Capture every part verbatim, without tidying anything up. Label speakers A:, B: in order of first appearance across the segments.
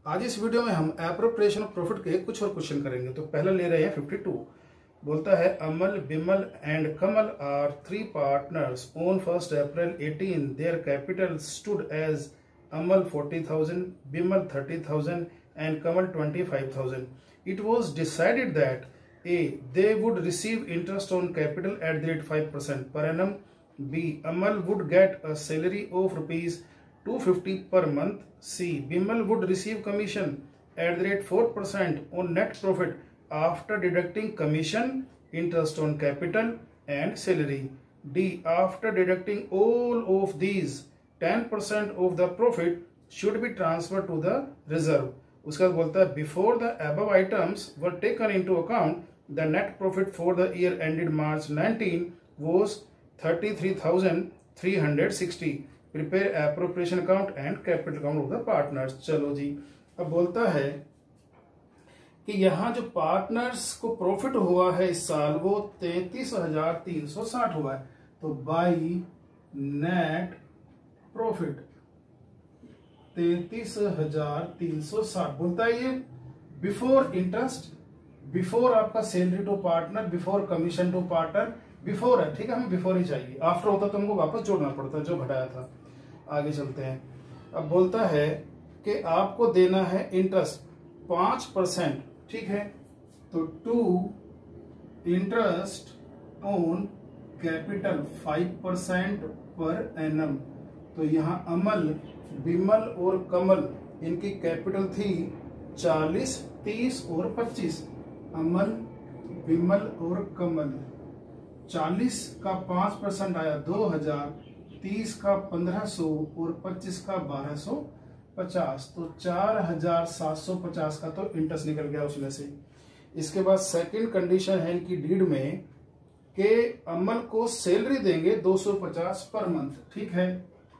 A: आज इस वीडियो में हम एप्रोप्रिएशन ऑफ प्रॉफिट के कुछ और क्वेश्चन करेंगे। तो पहला ले रहे हैं फिफ्टी टू। बोलता है Amal, Bimal and Kamal are three partners on first April eighteen. Their capital stood as Amal forty thousand, Bimal thirty thousand and Kamal twenty five thousand. It was decided that A. They would receive interest on capital at the rate five percent per annum. B. Amal would get a salary of rupees two hundred fifty per month. C. Bimal would receive commission at the rate four percent on net profit after deducting commission, interest on capital and salary. D. After deducting all of these, ten percent of the profit should be transferred to the reserve. उसके बाद बोलता है before the above items were taken into account the net profit for the year ended March nineteen was thirty three thousand three hundred sixty. Prepare appropriation account and capital account of the partners. चलो जी, अब बोलता है कि यहाँ जो partners को profit हुआ है इस साल वो तैतीस हजार तीन सौ साठ हुआ है. तो बाई नेट प्रॉफिट तैतीस हजार तीन सौ साठ. बोलता है ये बिफोर इंटरेस्ट, बिफोर आपका salary to partner, before commission to partner, before है. ठीक है, हमें बिफोर ही चाहिए. आफ्टर होता तो हमको वापस जोड़ना पड़ता जो घटाया था. आगे चलते हैं. अब बोलता है कि आपको देना है इंटरेस्ट पांच परसेंट. ठीक है, तो to interest on capital five percent per annum. तो यहाँ अमल, बिमल और कमल इनकी कैपिटल थी चालीस, तीस और पच्चीस. अमल, बिमल और कमल चालीस का पांच परसेंट आया दो हजार, तीस का पंद्रह सौ और पच्चीस का बारह सौ पचास. तो चार हजार सात सौ पचास का तो इंटरेस्ट निकल गया उसमें से. इसके बाद सेकंड कंडीशन है इनकी डीड में कि अमल को सैलरी देंगे दो सौ पचास पर मंथ. ठीक है,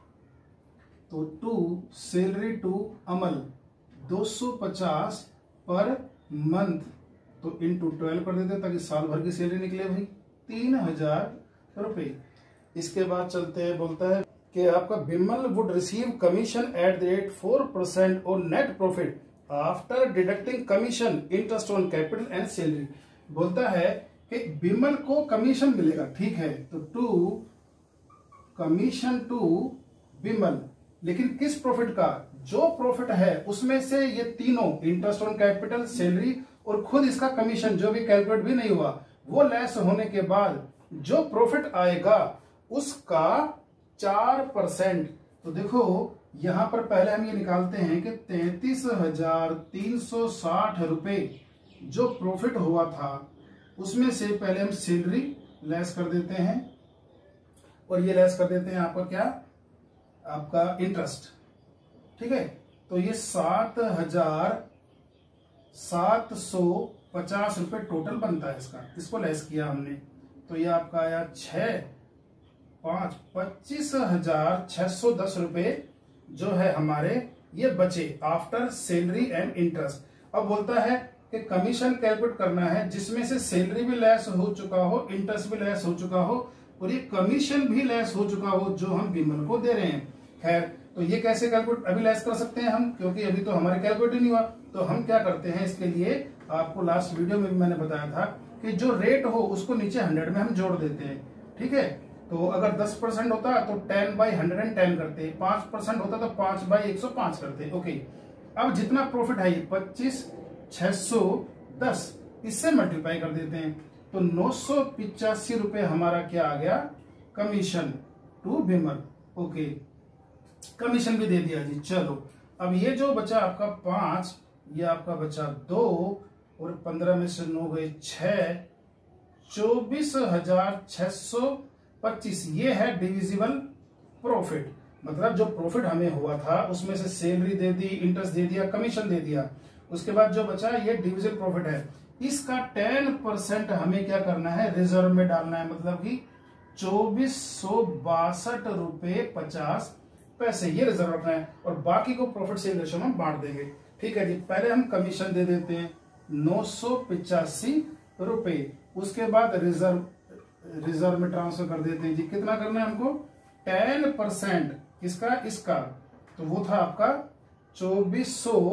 A: तो टू सैलरी टू अमल दो सौ पचास पर मंथ. तो इनटू ट्वेल्व कर देते ताकि साल भर की सैलरी निकले भाई तीन हजार रुपए. इसके बाद चलते हैं. बोलता है कि आपका Bimal would receive commission at the rate four percent on net profit after deducting commission, interest on capital and salary. बोलता है कि बिमल को कमीशन मिलेगा. ठीक है, तो टू कमीशन टू बिमल, लेकिन किस प्रॉफिट का? जो प्रॉफिट है उसमें से ये तीनों इंटरेस्ट ऑन कैपिटल, सैलरी और खुद इसका कमीशन जो भी कैलकुलेट भी नहीं हुआ वो लेस होने के बाद जो प्रॉफिट आएगा उसका चार परसेंट. तो देखो यहां पर पहले हम ये निकालते हैं कि तैतीस हजार तीन सौ साठ रुपए जो प्रॉफिट हुआ था उसमें से पहले हम सैलरी लेस कर देते हैं और ये लेस कर देते हैं आपका क्या, आपका इंटरेस्ट. ठीक है, तो ये सात हजार सात सौ पचास रुपए टोटल बनता है इसका. इसको लेस किया हमने तो ये आपका आया छह पांच पच्चीस हजार छह सौ दस रुपए जो है हमारे ये बचे आफ्टर सैलरी एंड इंटरेस्ट. अब बोलता है कि कमीशन कैलकुलेट करना है जिसमें से सैलरी भी लेस हो चुका हो, इंटरेस्ट भी लेस हो चुका हो और ये कमीशन भी लेस हो चुका हो जो हम बिमल को दे रहे हैं. खैर, तो ये कैसे कैलकुलेट अभी लेस कर सकते हैं हम, क्योंकि अभी तो हमारे कैलकुलेट ही नहीं हुआ. तो हम क्या करते हैं इसके लिए, आपको लास्ट वीडियो में भी मैंने बताया था कि जो रेट हो उसको नीचे हंड्रेड में हम जोड़ देते हैं. ठीक है, तो अगर दस परसेंट होता तो ten by hundred and ten करते, पांच परसेंट होता तो पांच बाई एक सौ पांच करते. ओके, अब जितना प्रॉफिट है ये पच्चीस छह सौ दस इससे मल्टीप्लाई कर देते हैं. तो नौ सौ पिचासी रुपए हमारा क्या आ गया, commission to Bimal. Okay, commission भी दे दिया जी. चलो, अब ये जो बचा आपका पांच, ये आपका बचा दो और पंद्रह में से नौ गए छह, चौबीस हजार छह सौ पच्चीस. ये है डिविजिबल प्रॉफिट. मतलब जो प्रॉफिट हमें हुआ था उसमें से सैलरी दे दी, इंटरेस्ट दे दिया, कमीशन दे दिया, उसके बाद जो बचा ये डिविजिबल प्रॉफिट है. इसका टेन परसेंट हमें क्या करना है, रिजर्व में डालना है. मतलब कि चौबीस सौ बासठ रुपए पचास पैसे ये रिजर्व रखना है और बाकी को प्रॉफिट सेल रेशियो में बांट देंगे. ठीक है जी, पहले हम कमीशन दे देते हैं नौ सौ पिचासी रुपए. उसके बाद रिजर्व रिजर्व में ट्रांसफर कर देते हैं जी. कितना करना है हमको, टेन परसेंट. किसका, इसका. तो वो था आपका चौबीस सौ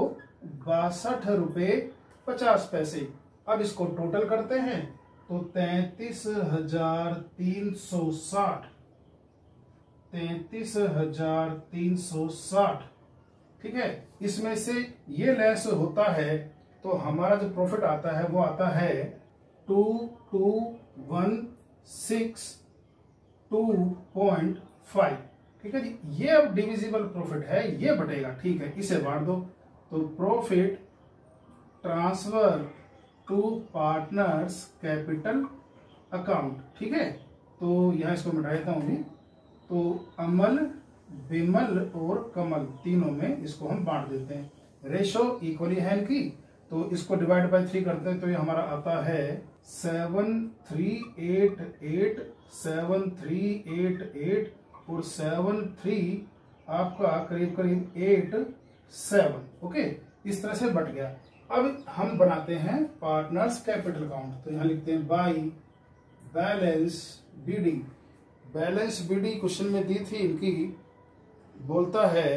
A: बासठ रुपए पचास पैसे। अब इसको टोटल करते हैं तो तैतीस हजार तीन सौ साठ, तैतीस हजार तीन सौ साठ। ठीक है, इसमें से ये लेस होता है तो हमारा जो प्रॉफिट आता है वो आता है two two one six two point five. ठीक है जी, ये अब डिविजिबल प्रॉफिट है, ये बटेगा। ठीक है, इसे बांट दो तो profit transfer to partners capital account. ठीक है, तो यहां इसको मिटा देता हूं भी। तो अमल, विमल और कमल तीनों में इसको हम बांट देते हैं। रेशो इक्वली है इनकी, तो इसको डिवाइड बाय थ्री करते हैं तो ये हमारा आता है seven three eight eight, seven three eight eight और सेवन थ्री आपका करीब करीब एट सेवन। ओके, इस तरह से बट गया। अब हम बनाते हैं पार्टनर्स कैपिटल अकाउंट, तो यहां लिखते हैं by balance BD. Balance BD question में दी थी इनकी, बोलता है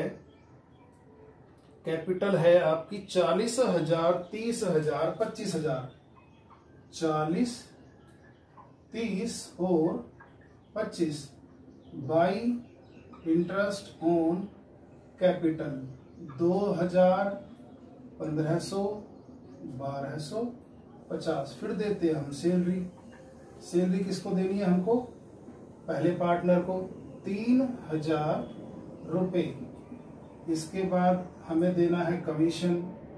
A: कैपिटल है आपकी चालीस हजार, तीस हजार, पच्चीस हजार। चालीस, तीस और पच्चीस बाई इंटरेस्ट ऑन कैपिटल दो हजार, पंद्रह सौ, बारह सौ पचास। फिर देते हैं हम सैलरी। सैलरी किसको देनी है हमको? पहले पार्टनर को तीन हजार रुपए। इसके बाद हमें देना है कमीशन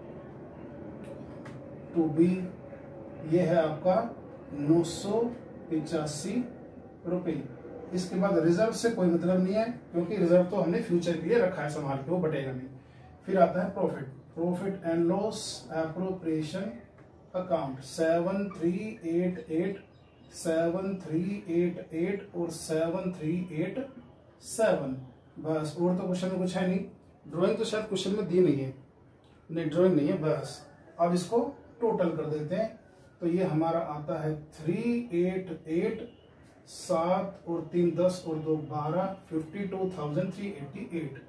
A: टू बी, ये है आपका नौ सौ पिचासी रुपए। इसके बाद रिजर्व से कोई मतलब नहीं है क्योंकि रिजर्व तो हमने फ्यूचर के लिए रखा है संभाल के, वो बटेगा नहीं। फिर आता है profit, profit and loss appropriation account seven three eight eight, seven three eight eight और सेवन थ्री एट सेवन। बस, और तो क्वेश्चन में कुछ है नहीं। ड्राइंग तो शायद क्वेश्चन में दी नहीं है, नहीं ड्राइंग नहीं है। बस अब इसको टोटल कर देते हैं तो ये हमारा आता है थ्री एट एट, सात और तीन दस और दो बारह, fifty two thousand three eighty eight.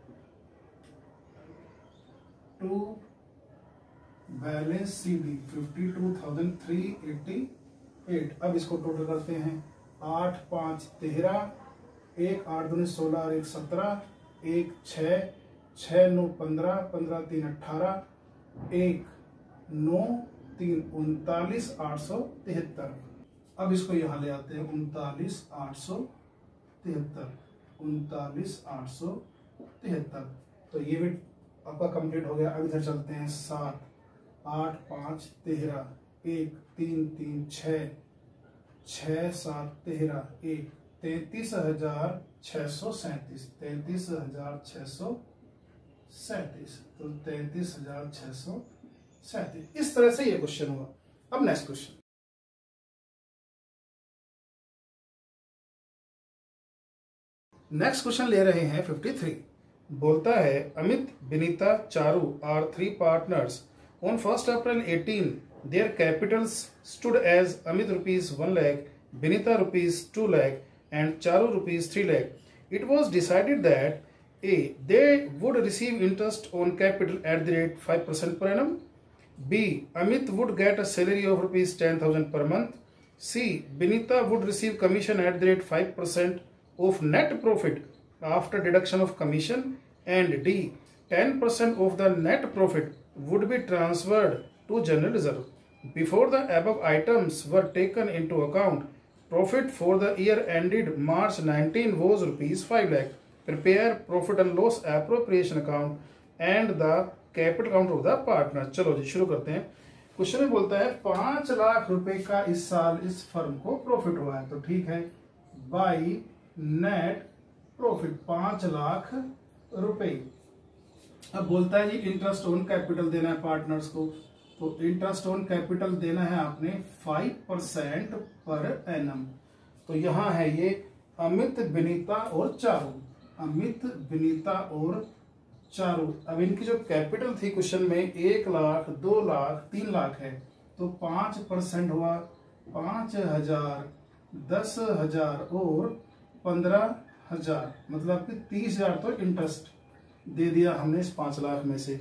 A: To balance C B fifty two thousand three eighty eight. अब इसको टोटल करते हैं आठ पांच तेरह, एक आठ दूनी सोलह और एक सत्रह, एक छः, छः नौ पंद्रह, पंद्रह तीन अट्ठारह, एक नौ तीन उनतालीस, आठ सौ तिहत्तर। अब इसको यहाँ ले आते हैं उनतालीस आठ सौ तिहत्तर, उनतालीस आठ सौ तिहत्तर। तो ये भी आपका कंप्लीट हो गया। अब इधर चलते हैं सात, आठ पाँच तेरह, एक तीन तीन छः, छः सात तेरह, एक तैतीस हजार छः सौ सैंतीस, तैतीस हजार छः सौ सैंतीस। तो तैतीस हजार छः सौ सैंतीस। इस तरह से ये क्वेश्चन हुआ। अब नेक्स्ट क्वेश्चन, नेक्स्ट क्वेश्चन ले रहे हैं फिफ्टी थ्री। बोलता है Amit, Vinita, Charu are three partners on first April eighteen. Their capitals stood as Amit rupees one lakh, Vinita rupees two lakh and Charu rupees three lakh. It was decided that A, they would receive interest on capital at the rate five percent per annum. B, Amit would get a salary of rupees ten thousand per month. C, Vinita would receive commission at the rate five percent of net profit after deduction of commission. And D, ten percent of the net profit would be transferred to general reserve. Before the above items were taken into account, profit for the year ended March nineteen was rupees five lakh. Prepare profit and loss appropriation account and the capital account of the partner. चलो जी शुरू करते हैं। Question में बोलता है पांच लाख रुपए का इस साल इस फर्म को प्रॉफिट हुआ है, तो ठीक है, बाई नेट प्रॉफिट पांच लाख रुपए। अब बोलता है जी इंटरेस्ट ऑन कैपिटल देना है पार्टनर्स को, तो इंटरेस्ट ऑन कैपिटल देना है आपने फाइव परसेंट पर एनम। तो यहां है ये अमित, विनीता और चारू, अमित, विनीता और चारू। अब इनकी जो कैपिटल थी क्वेश्चन में एक लाख, दो लाख, तीन लाख है, तो पांच परसेंट हुआ पांच हजार, दस हजार और पंद्रह हजार, मतलब कि तीस हजार तो इंटरेस्ट दे दिया हमने इस पांच लाख में से।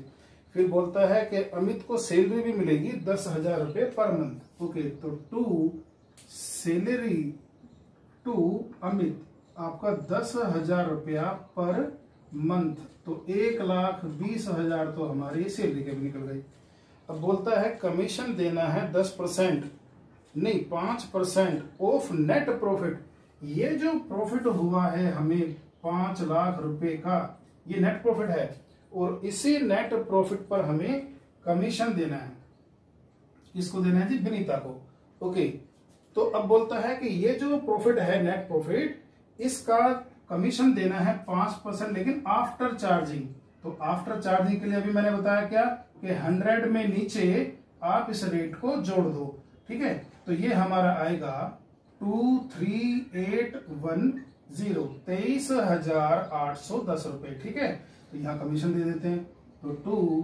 A: फिर बोलता है कि अमित को सैलरी भी मिलेगी दस हजार रुपये पर मंथ। ओके, तो टू सैलरी टू अमित आपका दस हजार रुपया पर मंथ, तो एक लाख बीस हजार तो हमारी सैलरी के भी निकल गई। अब बोलता है कमीशन देना है दस परसेंट नहीं पांच परसेंट ऑफ नेट प्रॉफिट। ये जो प्रॉफिट हुआ है हमें पांच लाख रुपए का, ये नेट प्रॉफिट है, और इसी नेट प्रॉफिट पर हमें कमीशन देना है। किसको देना है जी? विनीता को। ओके, तो अब बोलता है कि ये जो प्रॉफिट है नेट प्रॉफिट, इसका कमीशन देना है पांच परसेंट, लेकिन आफ्टर चार्जिंग। तो आफ्टर चार्जिंग के लिए अभी मैंने बताया क्या कि हंड्रेड में नीचे आप इस रेट को जोड़ दो। ठीक है, तो ये हमारा आएगा two three eight one zero, तेईस हजार आठ सौ दस रुपए। ठीक है, तो यहाँ कमीशन दे देते हैं, तो टू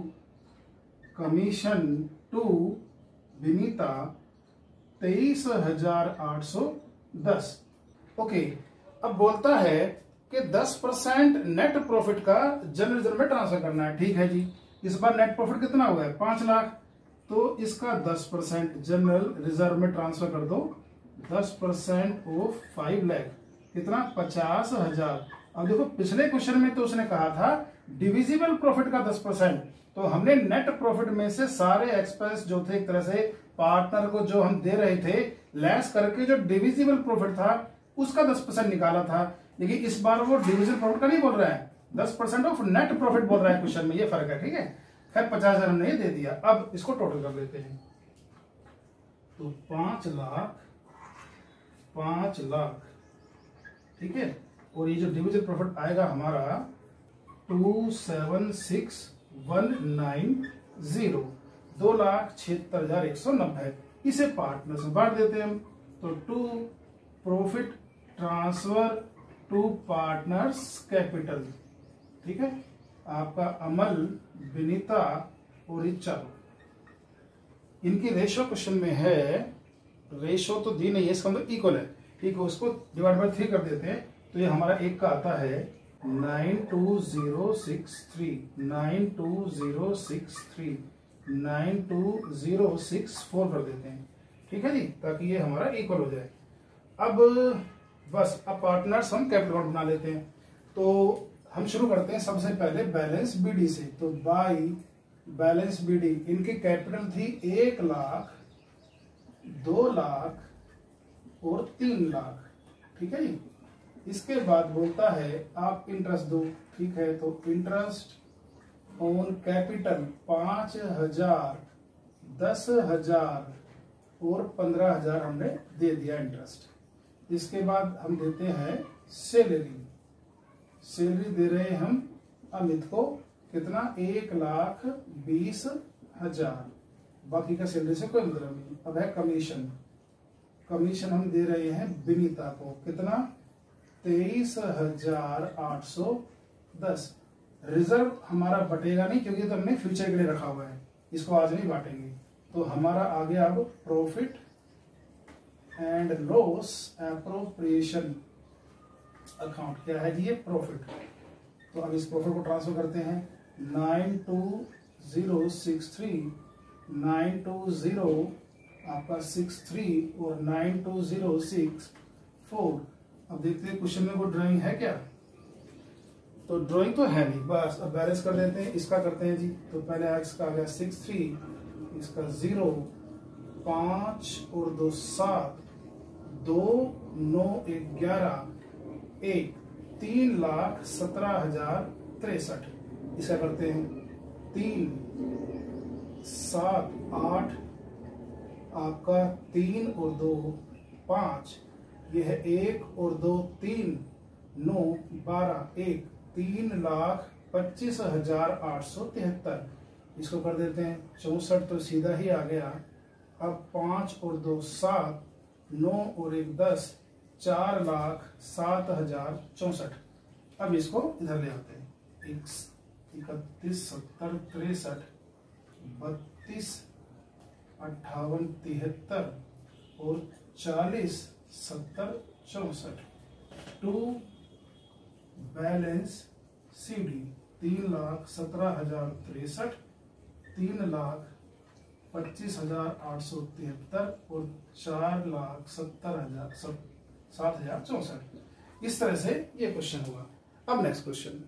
A: कमीशन टू विनीता तेईस हजार आठ सौ दस। ओके, अब बोलता है कि दस परसेंट नेट प्रॉफिट का जनरल रिजर्व में ट्रांसफर करना है। ठीक है जी, इस बार नेट प्रॉफिट कितना हुआ है? पांच लाख, तो इसका दस परसेंट जनरल रिजर्व में ट्रांसफर कर दो। दस परसेंट ऑफ फाइव लैख कितना? पचास हजार। अब देखो पिछले क्वेश्चन में तो उसने कहा था डिविजिबल प्रॉफिट का दस परसेंट, तो हमने नेट प्रॉफिट में से सारे एक्सपेंस जो थे एक तरह से पार्टनर को जो हम दे रहे थे लेस करके जो डिविजिबल प्रॉफिट था उसका दस परसेंट निकाला था, लेकिन इस बार वो डिविजिबल प्रॉफिट का नहीं बोल रहा है, दस परसेंट ऑफ नेट प्रॉफिट बोल रहा है क्वेश्चन में, ये फर्क है। ठीक है, खैर पचास हजार हमने ये दे दिया। अब इसको टोटल कर लेते हैं, तो पांच लाख पांच लाख ठीक है, और ये जो डिविजन प्रॉफिट आएगा हमारा two seven six one nine zero, दो लाख छिहत्तर हजार एक सौ नब्बे। इसे पार्टनर से बांट देते हैं हम, तो to profit transfer to partners capital. ठीक है, आपका अमल, विनीता और रिचा, इनकी रेशो क्वेश्चन में है, रेशो तो दी नहीं है, इसका मतलब इक्वल है। ठीक है, उसको डिवाइड बाय थ्री कर देते हैं, तो ये हमारा एक का आता है nine two zero six three, nine two zero six three, nine two zero six four कर देते हैं। ठीक है जी, ताकि ये हमारा इक्वल हो जाए। अब बस अब पार्टनर्स हम कैपिटल अकाउंट बना लेते हैं, तो हम शुरू करते हैं सबसे पहले बैलेंस बीडी से। तो बाई बैलेंस बीडी, इनकी कैपिटल थी एक लाख, दो लाख और तीन लाख। ठीक है जी, इसके बाद बोलता है आप इंटरेस्ट दो। ठीक है, तो इंटरेस्ट ऑन कैपिटल पांच हजार, दस हजार और पंद्रह हजार हमने दे दिया इंटरेस्ट। इसके बाद हम देते हैं सैलरी, सैलरी दे रहे हैं हम अमित को, कितना? एक लाख बीस हजार, बाकी का सैलरी से कोई मतलब नहीं। अब है कमीशन, कमीशन हम दे रहे हैं विनीता को, कितना? तेईस हजार आठ सौ दस। रिजर्व हमारा बटेगा नहीं क्योंकि तो हमने फ्यूचर के लिए रखा हुआ है, इसको आज नहीं बांटेंगे। तो हमारा आ गया अब profit and loss appropriation account. क्या है जी? ये प्रॉफिट। तो अब इस प्रॉफिट को ट्रांसफर करते हैं, nine two zero six three, nine two zero आपका सिक्स थ्री और nine two zero six four. अब देखते हैं क्वेश्चन में कोई ड्राइंग है क्या? तो ड्राइंग तो है नहीं, बस अब बैलेंस कर देते हैं। इसका करते हैं जी, तो पहले एक्स का आ गया सिक्स थ्री, इसका जीरो, पांच और दो सात, दो नौ एक ग्यारह, एक, तीन लाख सत्रह हजार तिरसठ। इसका करते हैं तीन सात आठ, आपका तीन और दो पांच, यह है एक और दो तीन, नौ बारह, एक, तीन लाख पच्चीस हजार आठ सौ तिहत्तर। इसको कर देते हैं चौसठ, तो सीधा ही आ गया। अब पांच और दो सात, नौ और एक दस, चार लाख सात हजार चौसठ। अब इसको इधर ले आते हैं, इकतीस सत्तर तिरसठ, बत्तीस अट्ठावन तिहत्तर और चालीस सत्तर चौसठ। टू बैलेंस सीडी तीन लाख सत्रह हजार तिरसठ, तीन लाख पच्चीस हजार आठ सौ तिहत्तर और चार लाख सत्तर हजार सात हजार चौसठ। इस तरह से ये क्वेश्चन हुआ। अब नेक्स्ट क्वेश्चन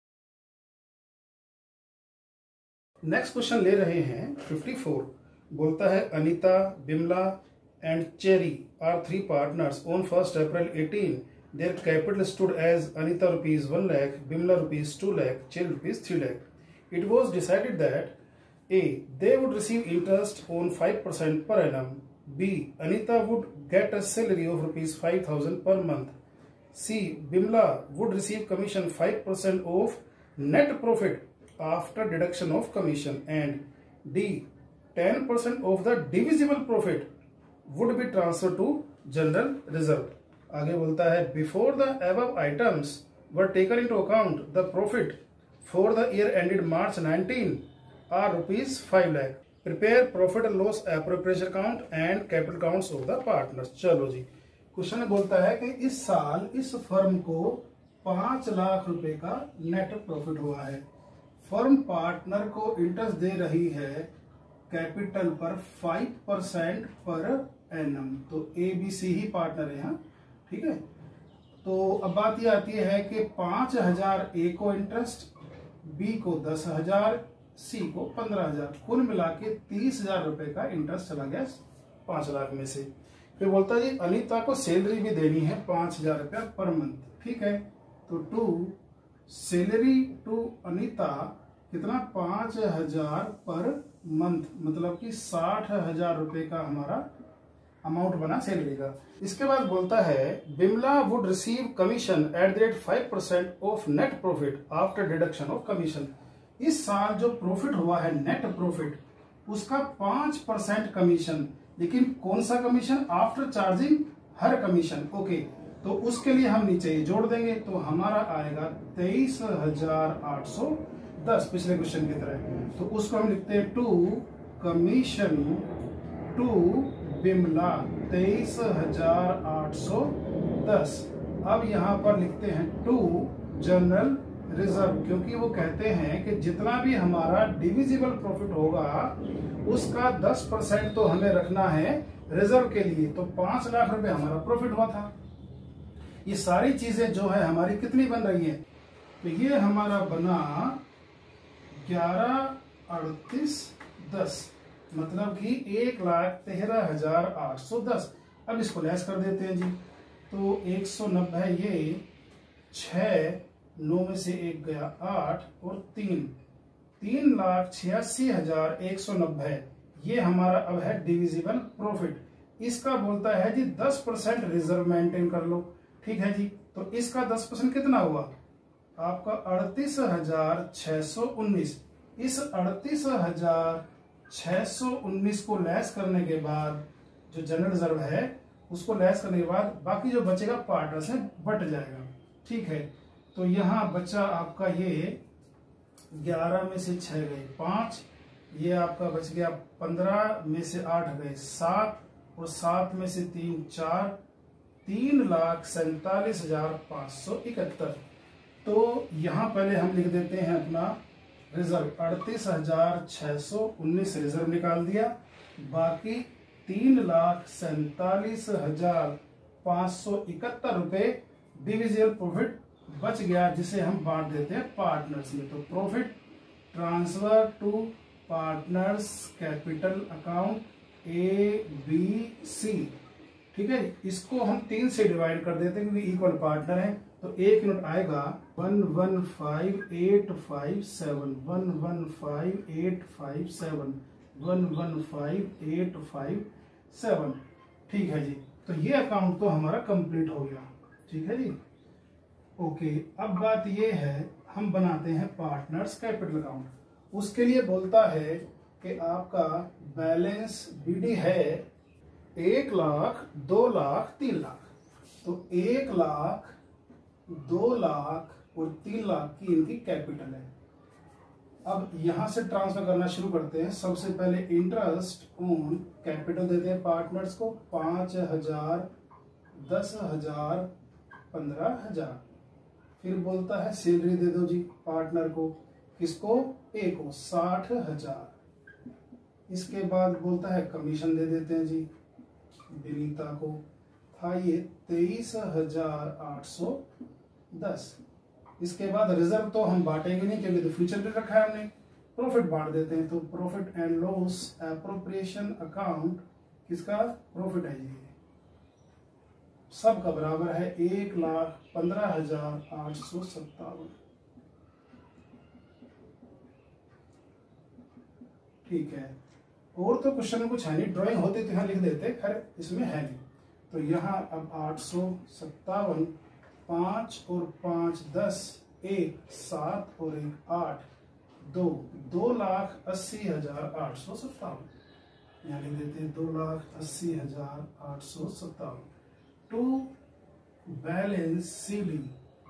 A: नेक्स्ट क्वेश्चन ले रहे हैं चौवन। बोलता है Anita, Bimla and Cherry are three partners on first April eighteen. Their capital stood as Anita rupees one lakh, Bimla rupees two lakh, Cherry rupees three lakh. It was decided that A. They would receive interest on five percent per annum. B. Anita would get a salary of rupees five thousand per month. C. Bimla would receive commission five percent of net profit after deduction of commission. And D. ten percent of the divisible profit would be transferred to general reserve. आगे बोलता है before the above items were taken into account, the profit for the year ended March nineteen are rupees five lakh. Prepare profit and loss appropriation account and capital accounts of the partners. चलो जी, question बोलता है कि इस साल इस firm को पांच लाख रुपए का नेट प्रॉफिट हुआ है। फर्म पार्टनर को इंटरेस्ट दे रही है कैपिटल पर फाइव परसेंट पर एनम। तो ए बी सी ही पार्टनर है यहाँ, ठीक है। तो अब बात ये आती है कि पांच हजार ए को इंटरेस्ट, बी को दस हजार, सी को पंद्रह हजार, कुल मिला के तीस हजार रुपए का इंटरेस्ट चला गया पांच लाख में से। फिर बोलता है जी अनीता को सैलरी भी देनी है पांच हजार रुपया पर मंथ, ठीक है। तो टू सैलरी टू अनीता कितना, पांच हजार पर मंथ, मतलब कि साठ हजार रुपए का हमारा अमाउंट बना सैलरी का। इसके बाद बोलता है Bimla would receive commission at the rate five percent of net profit after deduction of commission. इस साल जो प्रॉफिट हुआ है नेट प्रॉफिट, उसका पांच परसेंट कमीशन, लेकिन कौन सा commission, after charging her commission, okay. तो उसके लिए हम नीचे ये जोड़ देंगे, तो हमारा आएगा तेईस हजार आठ सौ दस, पिछले क्वेश्चन की तरह। तो उसको हम लिखते हैं टू कमीशन टू बिमला तेईस हजार आठ सौ दस। अब यहाँ पर लिखते हैं टू जनरल रिजर्व, क्योंकि वो कहते हैं कि जितना भी हमारा डिविजिबल प्रॉफिट होगा उसका दस परसेंट तो हमें रखना है रिजर्व के लिए। तो पांच लाख रुपए हमारा प्रॉफिट हुआ था। ये सारी चीजें जो है हमारी कितनी बन रही है, तो ये हमारा बना ग्यारह अड़तीस दस, मतलब कि एक लाख तेरह हजार आठ सौ दस। अब इसको लेस कर देते हैं जी। तो एक सौ नब्बे, ये छ, नौ में से एक गया आठ और तीन, तीन लाख छियासी हजार एक सौ नब्बे। ये हमारा अब है डिविजिबल प्रॉफिट। इसका बोलता है जी दस परसेंट रिजर्व मेंटेन कर लो, ठीक है जी। तो इसका दस परसेंट कितना हुआ आपका, अड़तीस हजार छह सौ उन्नीस। इस अड़तीस हजार छह सौ उन्नीस को लेस करने के बाद जो जनरल रिजर्व है उसको लेस करने के बाद बाकी जो बचेगा पार्टनर से बट जाएगा, ठीक है। तो यहाँ बचा आपका ये ग्यारह में से छह गए पांच, ये आपका बच गया पंद्रह में से आठ गए सात, और सात में से तीन चार, तीन लाख सैतालीस हजार पांच सौ इकहत्तर। तो यहाँ पहले हम लिख देते हैं अपना रिजर्व, अड़तीस हजार छह सौ उन्नीस रिजर्व निकाल दिया, बाकी तीन लाख सैतालीस हजार पांच सौ इकहत्तर रुपए डिविजिबल प्रॉफिट बच गया, जिसे हम बांट देते हैं पार्टनर्स में। तो profit transfer to partners capital account A B C, ठीक है। इसको हम तीन से डिवाइड कर देते हैं क्योंकि इक्वल पार्टनर है। तो एक यूनिट आएगा one one five eight five seven, one one five eight five seven, one one five eight five seven, ठीक है जी। तो ये अकाउंट तो हमारा कंप्लीट हो गया, ठीक है जी, ओके। अब बात ये है हम बनाते हैं पार्टनर्स कैपिटल अकाउंट। उसके लिए बोलता है कि आपका बैलेंस बीडी है एक लाख, दो लाख, तीन लाख। तो एक लाख, दो लाख और तीन लाख की इनकी कैपिटल है। अब यहां से ट्रांसफर करना शुरू करते हैं। सबसे पहले इंटरेस्ट ऑन कैपिटल देते हैं पार्टनर्स को, पांच हजार, दस हजार, पंद्रह हजार। फिर बोलता है सैलरी दे दो जी पार्टनर को, किसको, ए को, साठ हजार, इसके बाद बोलता है कमीशन दे देते हैं जी विनीता को, था ये तेईस हजार आठ सौ दस। इसके बाद रिजर्व तो हम बांटेंगे नहीं क्योंकि तो फ्यूचर भी रखा है हमने, प्रॉफिट बांट देते हैं। तो profit and loss appropriation account किसका प्रॉफिट है जी, सब का बराबर है एक लाख पंद्रह हजार आठ सौ सत्तावन। ठीक है, और तो क्वेश्चन में कुछ है नहीं, ड्राइंग होती तो यहाँ लिख देते, खैर इसमें है नहीं। तो यहाँ अब आठ सौ सत्तावन, पांच और पांच दस, एक सात और एक आठ, दो दो लाख अस्सी हजार आठ सौ सत्तावन। यहाँ लिख देते हैं दो लाख अस्सी हजार आठ सौ सत्तावन। To balance CD.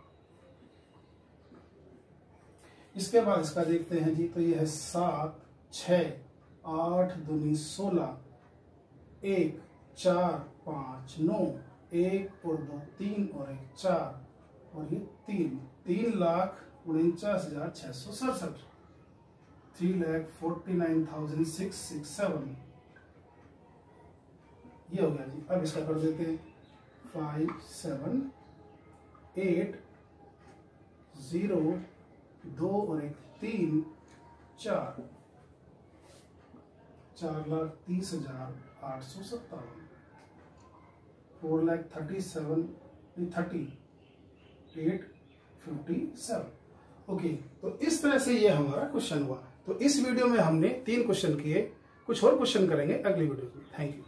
A: इसके बाद इसका देखते हैं जी, तो ये है सात, छ, आठ दूनी सोलह, एक चार पांच नौ, एक और दो तीन और एक चार, और ये तीन तीन लाख उनचास हजार छह सौ सड़सठ, three lakh forty nine thousand six six seven. ये हो गया जी। अब इसका कर देते हैं फाइव सेवन एट जीरो, दो और एक तीन, चार, चार लाख तीस हजार आठ सौ सत्तावन, four lakh thirty seven thirty eight fifty seven. Okay, तो इस तरह से ये हमारा क्वेश्चन हुआ। तो इस वीडियो में हमने तीन क्वेश्चन किए, कुछ और क्वेश्चन करेंगे अगली वीडियो में। Thank you.